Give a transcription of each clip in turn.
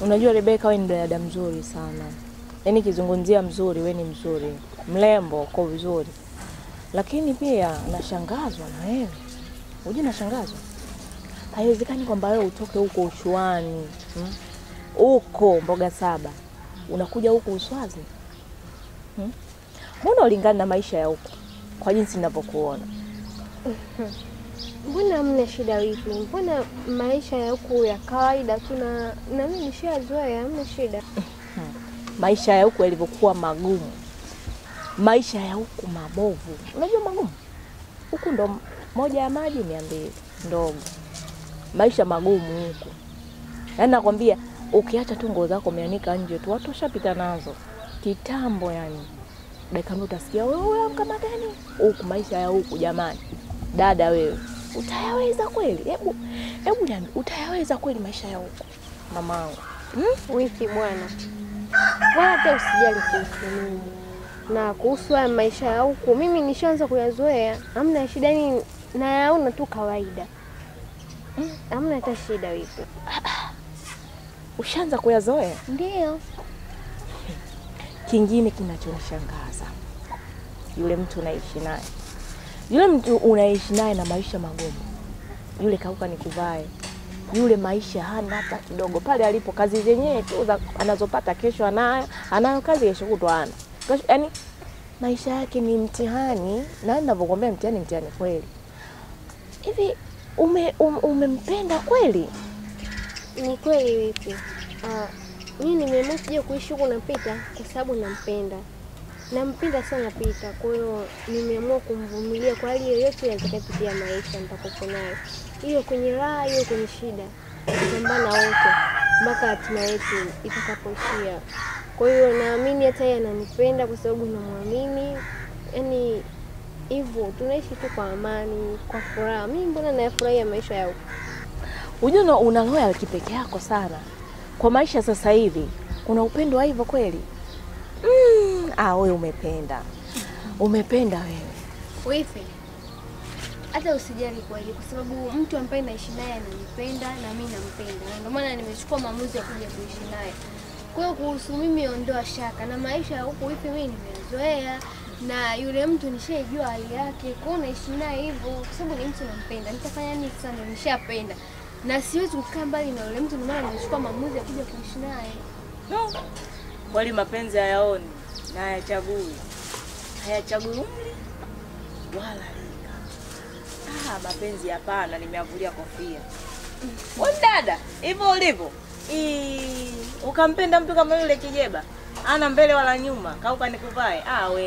Unajua Rebeka, wewe ni dada mzuri sana. Yaani kizungumzia mzuri, wewe ni mzuri. Mlembo, uko vizuri. Lakini pia nashangazwa na wewe. Unajua nashangazwa? Haiwezekani kwamba wewe utoke huko Ushuani, huko Mboga Saba. Unakuja huko Uswazi. Mbona ulingana na maisha ya huko? Kwa jinsi ninavyokuona. Mbona hamna shida vipi? Mbona maisha ya huku ya kawaida tu na mimi nishazoea, hamna shida. Maisha ya huku yalivyokuwa magumu. Maisha ya huku mabovu. Unajua magumu? Huku ndo moja ya maji 200 ndogo. Maisha magumu huku. Yaani nakwambia ukiacha tu nguo zako umeanika nje tu watu washapita nazo. Kitambo yani. Dakika mbili utasikia wewe kama gani? Huku maisha ya huku jamani. Dada wewe, utayaweza kweli? Hebu niambie, utayaweza kweli maisha ya huku? Mamangu. Wiki bwana. Wala hata usijali kuhusu mimi. Na kuhusu haya maisha ya huku, mimi nishaanza kuyazoea. Hamna shida, ni nayaona tu kawaida. Hamna hata shida vipi. Ushaanza kuyazoea? Ndio. Kingine kinachonishangaza. Yule mtu unaishi naye. Yule mtu unaishi naye na maisha magumu. Yule kauka nikuvae. Yule maisha hana hata kidogo. Pale alipo kazi zenyewe tu anazopata kesho anayo kazi kesho kutwa ana. Yaani maisha yake ni mtihani, na ninavyokuambia mtihani kweli. Hivi umempenda kweli? Ni kweli vipi? Mimi nimeamua kuja kuishi huko na Pita kwa sababu nampenda. Nampenda sana Pita, kwa hiyo nimeamua kumvumilia kwa hali yoyote atakayopitia maisha nitakopo nayo. Hiyo kwenye raha, hiyo kwenye shida. Kupambana wote mpaka hatima yetu itakapoishia. Kwa hiyo naamini hata yeye ananipenda kwa sababu namwamini. Yaani hivyo tunaishi tu kwa amani, kwa furaha. Mimi mbona nayafurahia maisha ya huko. Unajua una roho ya kipekee yako sana. Kwa maisha sasa hivi, kuna upendo wa hivyo kweli? Wewe umependa. Umependa wewe. Wifi. Hata usijali kweli kwa sababu mtu ambaye naishi naye ananipenda na mimi nampenda. Na ndio maana nimechukua maamuzi ya kuja kuishi naye. Kwa hiyo kuhusu mimi ondoa shaka, na maisha huko hivi mimi nimezoea na yule mtu nishajua hali yake. Kwa hiyo naishi naye hivyo kwa sababu ni mtu nampenda. Nitafanya nini sana, nishapenda. Na siwezi kukaa mbali na yule mtu, ndio maana nimechukua maamuzi ya kuja kuishi naye. No. Kweli mapenzi hayaoni na hayachagui. Hayachagui umri wala rika. Mapenzi hapana, nimeavulia kofia. Wewe dada, hivyo ulivyo. Ukampenda mtu kama yule kijeba. Ana mbele wala nyuma, kauka nikuvae.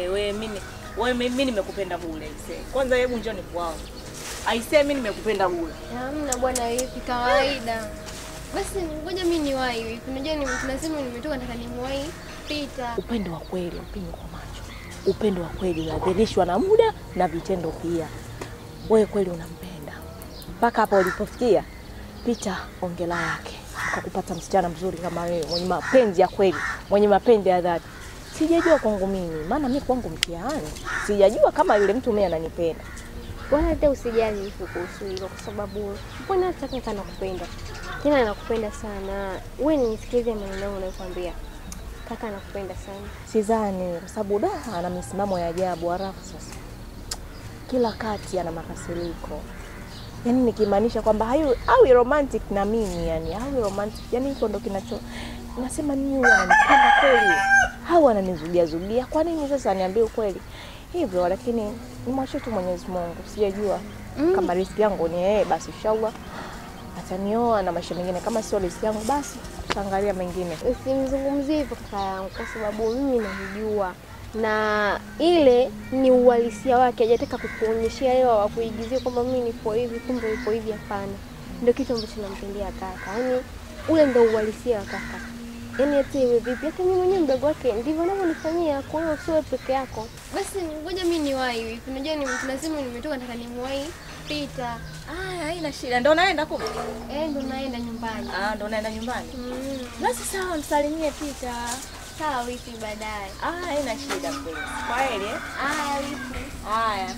Mimi nimekupenda bure ise. Kwanza hebu njoo nikuao. Aisee mimi nimekupenda bure. Hamna bwana, hivi kawaida. Basi ngoja mimi niwahi hivi. Unajua tunasema nimetoka nataka nimwahi Pita. Upendo wa kweli upendo kwa macho. Upendo wa kweli unadhihirishwa na muda na vitendo pia. Wewe kweli unampenda. Mpaka hapo ulipofikia, Pita ongela yake kwa kupata msichana mzuri kama wewe, mwenye mapenzi ya kweli, mwenye mapenzi ya dhati. Sijajua kwangu mimi, maana mimi kwangu mtihani. Sijajua kama yule mtu mimi ananipenda. Bwana hata usijali hivi kuhusu hilo kwa sababu mbona hata kaka nakupenda. Tena nakupenda sana. Wewe nisikilize maneno yangu nakwambia. Kaka nakupenda sana. Sidhani kwa sababu ana misimamo ya ajabu harafu sasa. Kila kati ana makasiriko. Yaani nikimaanisha kwamba hawi romantic na mimi yani, hawi romantic. Yaani hicho ndo kinacho nasema nini ananipenda kweli. Hawa ananizugia. Kwa nini sasa niambie ukweli? Hivyo lakini nimwachie tu Mwenyezi Mungu. Sijajua kama riziki yangu ni yeye basi inshallah atanioa na maisha mengine, kama sio riziki yangu basi tutaangalia mengine. Usimzungumzie hivyo kaka yangu kwa sababu mimi namjua. Na ile ni uhalisia wake, hajataka kukuonyeshia leo au kuigizia kwamba mimi nipo hivi kumbe nipo hivi, hapana. Ndio kitu ambacho nampendea kaka. Yaani ule ndio uhalisia wa kaka. Yaani eti iwe vipi? Hata mimi mwenyewe mdogo wake ndivyo anavyonifanyia, kwa hiyo usiwe peke yako. Basi ngoja mimi niwahi hivi. Unajua tunasema nimetoka nataka nimwahi Pita. Haina shida. Ndio naenda kumbe? Ndio naenda nyumbani. Ndio naenda nyumbani. Basi sawa, msalimie Pita. Sawa wiki baadaye. Haina shida kweli. Kwaheri wiki. Haya.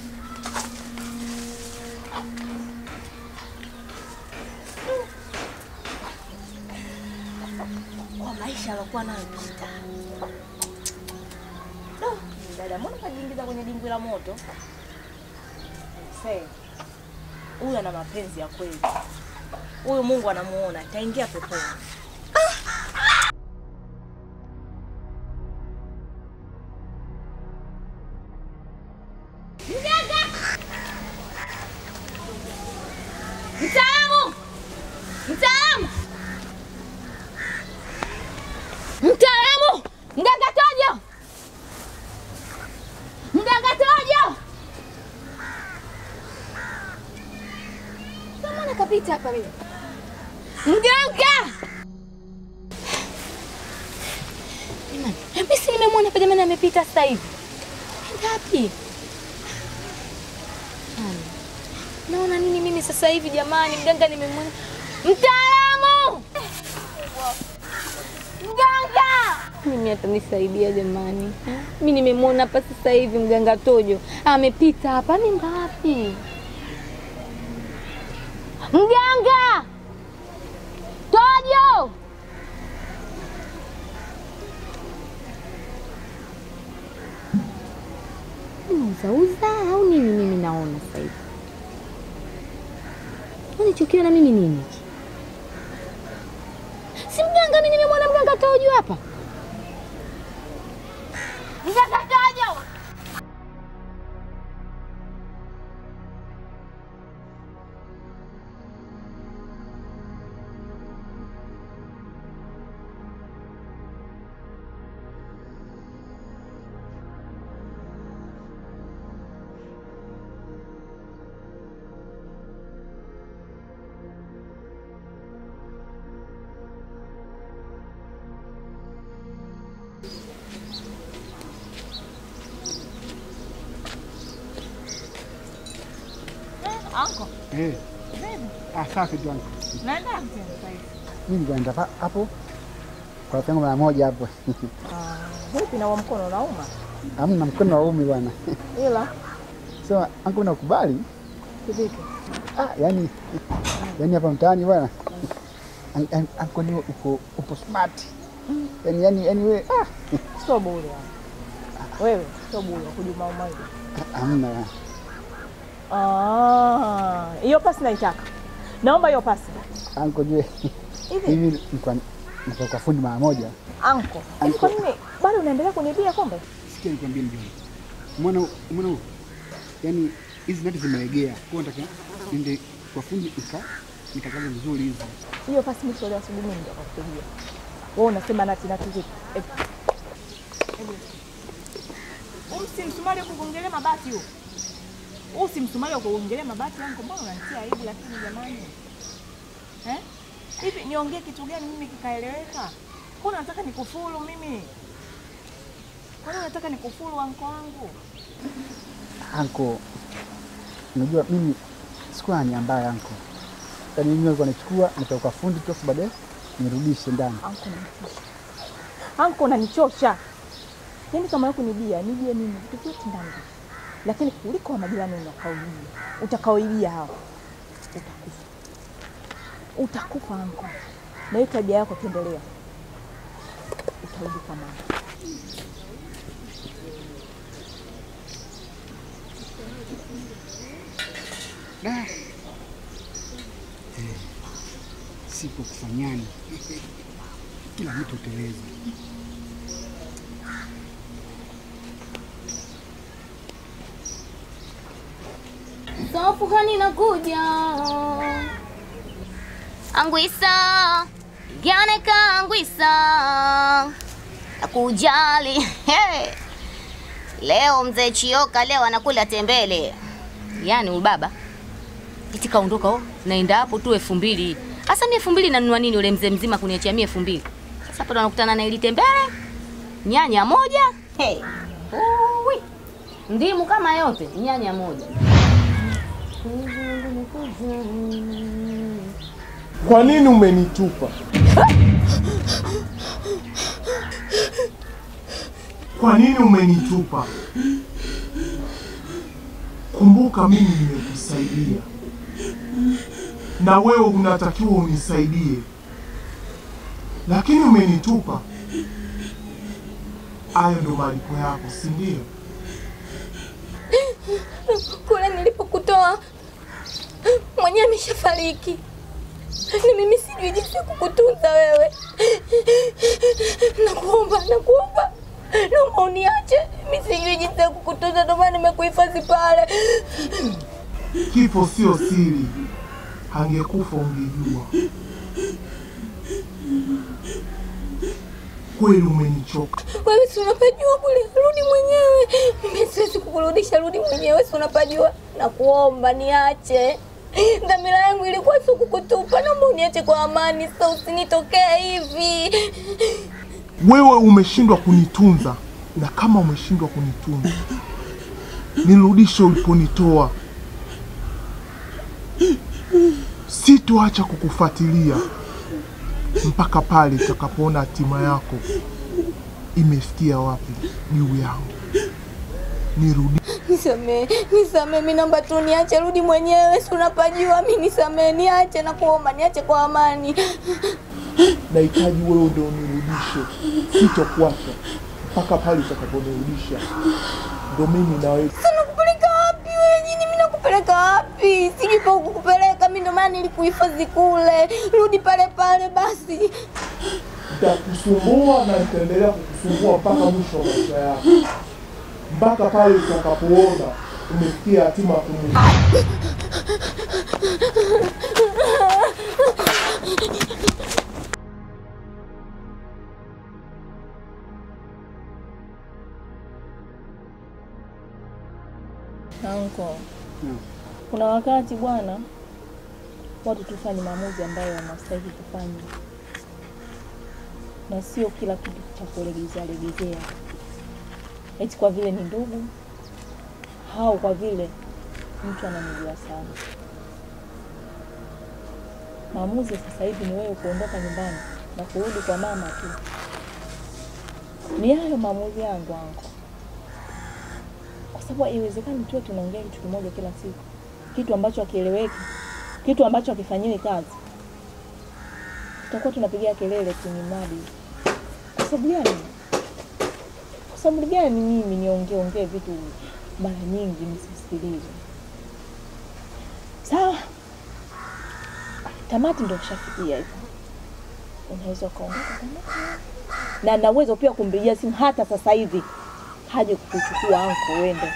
maisha alokuwa nayo Pita. No, dada mbona kajiingiza kwenye dimbwi la moto? Sasa huyu ana mapenzi ya kweli. Huyu Mungu anamuona, ataingia peponi. Mtaalamu! Mtaalamu! Mtaalamu! Mganga Tojo! Mganga Tojo! Mbona kapita hapa mimi? Mganga! Jamani, mimi si nimemwona hapa jamani amepita sasa hivi. Ngapi? Naona nini mimi sasa hivi jamani, mganga nimemwona. Mtaalamu! Mganga! Mimi atanisaidia jamani. Mimi nimemwona hapa sasa hivi mganga Tojo. Amepita hapa ni ngapi? Mganga! Tojo! Unauza au nini mimi naona sasa hivi? Unichukia na mimi nini? Si mganga mimi nimemwona mganga Tojo hapa. Mganga Tojo! Anko. Eh. Safi tu anko. Naenda sasa hivi. Mimi ndio hapo. Kwa pengo mara moja hapo. Vipi na mkono unauma? Hamna mkono waumi bwana. Ila So anko unakubali? kivipi? Yani hapa mtaani bwana. Anko ni upo smart. Yani wewe Sio bure. Wewe sio bure kujuma umaji. hamna. Hiyo pasi naitaka. Naomba hiyo pasi. Anko je. Hivi niko kwa fundi mara moja. Anko. Kwa nini bado unaendelea kunibia kombe? Sikia nikwambie mjomba. Umeona? Yaani hizi nati zimelegea. Kwa nataka niende kwa fundi nikakaza vizuri hizi. Hiyo pasi mimi sio asubuhi mimi ndio kukupigia. Wewe unasema nati vipi? Usimsumali kugongelea mabati huo. Usimsumali kugongelea mabati yangu, mbona unanitia aibu lakini jamani? Hivi niongee kitu gani mimi kikaeleweka? Mbona unataka nikufuru mimi? Mbona unataka nikufuru anko wangu? Anko, unajua mimi sikuwa ni ambaye anko. Yaani mimi nilikuwa nachukua nitoka fundi tu baadaye nirudishe ndani. Anko unanichosha. Yaani kama yako nibia mimi vitu vyote ndani. Lakini kuliko majirani utakaoibia hao. Utakufa anko. Na hiyo tabia yako kiendelea. Utarudi kwa mama. Sipo kufanyani. Kila mtu uteleza. Sofu hani nakuja. Angwisa, Gianeka Angwisa. Nakujali. Hey. Leo mzee Chioka leo anakula tembele. Yaani ubaba. Eti kaondoka naenda hapo tu 2000. Sasa mimi 2000 nanunua nini yule mzee mzima kuniachia mimi 2000? Sasa hapo tunakutana na ile tembele. Nyanya moja. Hey. Ui. Ndimu kama yote, nyanya moja. Kwa nini umenitupa? Kwa nini umenitupa? Kumbuka mimi nimekusaidia. Na wewe unatakiwa unisaidie. Lakini umenitupa. Hayo ndo malipo yako, si ndio? Kule nilipokutoa mwenyewe ameshafariki. Ni mimi sijui jinsi ya kukutunza wewe. Nakuomba naomba uniache. Mimi sijui jinsi ya kukutunza, ndio maana nimekuhifadhi pale. Kifo sio siri. Angekufa ungejua. Kweli umenichoka. Wewe si unapajua kule, rudi mwenyewe. Mimi siwezi kukurudisha, rudi mwenyewe, si unapajua. Nakuomba niache. Dhamira yangu ilikuwa si kukutupa, naomba uniache kwa amani, sasa usinitokee hivi. Wewe umeshindwa kunitunza, na kama umeshindwa kunitunza, nirudishe uliponitoa. Sitoacha kukufuatilia mpaka pale utakapoona hatima yako imefikia wapi juu yangu. Nirudi. Nisamee, mimi naomba tu niache, rudi mwenyewe, si unapajua. Mimi nisamee, niache na kuomba, niache kwa amani. Nahitaji wewe ndio unirudishe. Sitokuacha mpaka pale utakaponirudisha. Ndio mimi na wewe. Sana kupeleka wapi wewe jini? Mimi nakupeleka wapi? Sijui pa kukupeleka, mimi ndio maana nilikuhifadhi kule. Rudi pale pale basi. Nitakusumbua na nitaendelea kukusumbua mpaka mwisho wa maisha yako. Mpaka pale utakapoona umefikia hatima ya kumwona. Anko, kuna wakati bwana watu tufanye maamuzi ambayo wanastahili kufanya, na sio kila kitu cha kulegezea. Eti kwa vile ni ndugu au kwa vile mtu ananijua sana. Maamuzi sasa hivi ni wewe kuondoka nyumbani na kurudi kwa mama tu. Ni hayo maamuzi yangu anko. Kwa sababu haiwezekani tuwe tunaongea kitu kimoja kila siku. Kitu ambacho hakieleweki, kitu ambacho hakifanyiwi kazi. Tutakuwa tunapigia kelele kwenye mradi. Kwa sababu gani? Kwa sababu gani mimi niongee vitu mara nyingi nisisikilize? Sawa. Tamati ndio ushafikia hivyo. Unaweza kuondoka kama na naweza pia kumpigia simu hata sasa hivi haje kukuchukua anko uende.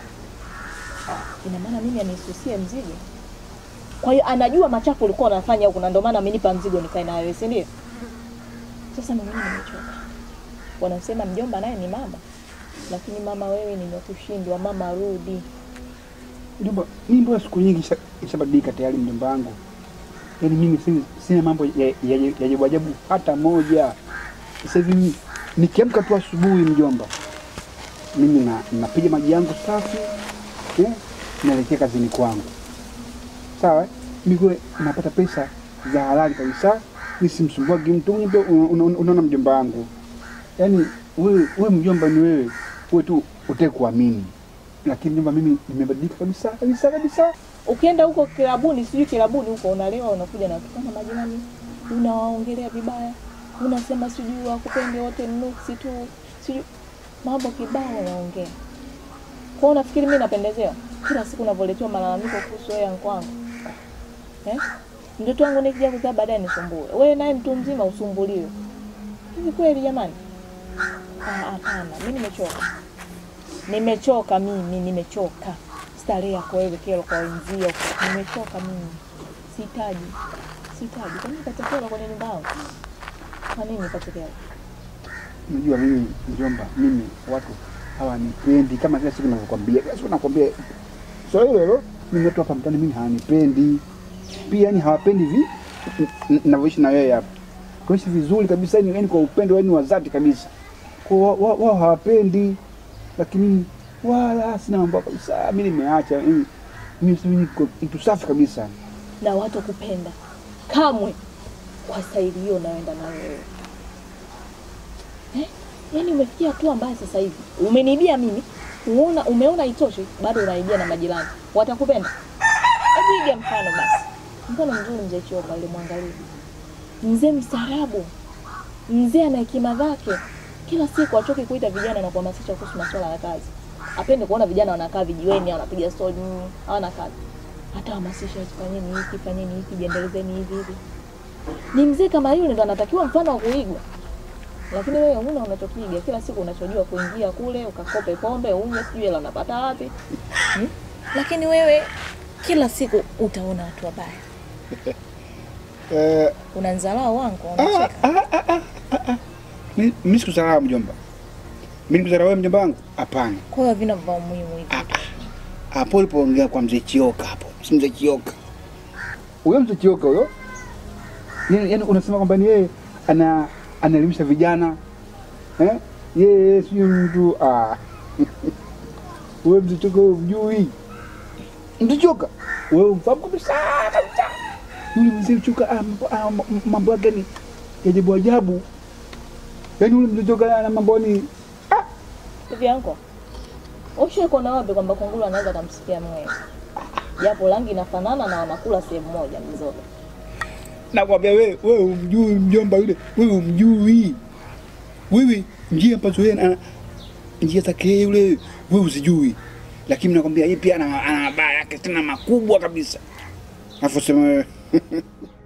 Ina maana mimi anisusie mzigo. Kwa hiyo anajua machafu ulikuwa unafanya huko, na ndio maana amenipa mzigo nikae na wewe, si ndio? Sasa mimi nimechoka. Wanasema mjomba naye ni mama. Lakini mama wewe nimekushindwa, mama rudi. Mjomba, mimi mbona siku nyingi ishabadilika tayari mjomba wangu. Yaani mimi sina mambo ya ajabu hata moja. Sasa hivi nikiamka tu asubuhi mjomba, mimi napiga maji yangu safi, naelekea kazini kwangu. Sawa? Mimi napata pesa za halali kabisa, nisimsumbuagi mtu. Unaona mjomba wangu. Yaani wewe mjomba ni wewe tu utake kuamini. Lakini mjomba mimi nimebadilika kabisa. Ukienda huko kilabuni, sijui kilabuni huko unalewa, unakuja na kama majirani, unawaongelea vibaya. Unasema sijui wakupende wote nuksi tu. Sijui mambo kibao unaongea. Kwa unafikiri mimi napendezewa? Kila siku unavoletewa malalamiko kuhusu wewe anko wangu. Mtoto wangu nikija kuzaa baadaye nisumbue. Wewe naye mtu mzima usumbuliwe. Hivi kweli jamani? Hapana, mimi nimechoka. Nimechoka. Starehe yako wewe kero kwa wenzio. Nimechoka mimi. Sihitaji. Kwa nini katakela kwenye nyumba yangu? Kwa nini katakela? Unajua mimi mjomba, mimi watu hawanipendi kama kila siku ninakwambia. Kila siku nakwambia. So hilo mimi watu hapa mtaani mimi hawanipendi. Pia yani hawapendi hivi ninavyoishi na wewe hapa. Kuishi vizuri kabisa, yani kwa upendo wenu wa dhati kabisa. Kwa wao hawapendi, lakini wala sina mambo kabisa. Mimi nimeacha mimi niko mtu safi kabisa. Na watu kupenda kamwe kwa staili hiyo naenda na wewe. Yaani umefikia tu ambaye sasa hivi umeniibia mimi, umeona itoshe, bado unaibia na majirani. Watakupenda? Hebu iga mfano basi. Mfano mzuri mzee Chioka ile, mwangalie. Mzee mstaarabu. Mzee ana hekima zake. Kila siku achoki kuita vijana na kuhamasisha kuhusu masuala ya kazi. Apende kuona vijana wanakaa vijiweni, wanapiga story, hawana kazi. Hata hamasisha fanyeni hiki, jiendelezeni hivi. Ni mzee kama yule ndo anatakiwa mfano wa kuigwa. Lakini wewe huna unachopiga, kila siku unachojua kuingia kule, ukakope pombe, unywe sijui hela unapata wapi. Lakini wewe kila siku utaona watu wabaya. Unanzalau wangu, unacheka. Mimi sikudharau mjomba. Mimi nikudharau wewe mjomba wangu? Hapana. Kwa hiyo vina vya umuhimu hivi. Hapo ulipoongea kwa mzee Chioka hapo. Si mzee Chioka. Huyo mzee Chioka huyo. Yaani unasema kwamba ni yeye anaelimisha vijana. Yeye sio mtu wewe mzee Chioka hujui. Mzee Chioka wewe mfahamu kabisa. Yule mzee Chioka mambo yake ni ajabu ajabu. Yaani yule mzee Chioka ana mambo ni hivi yanko. Ushiko na wapi kwamba kunguru anaweza kumsikia mwewe. Japo rangi inafanana na wanakula sehemu moja mzoga. Nakwambia wewe umjui mjomba yule. Wewe umjui. Wewe njia ambazo yeye njia zake yule wewe usijui. Lakini nakwambia yeye pia ana mabaya yake tena makubwa kabisa. Afu sema wewe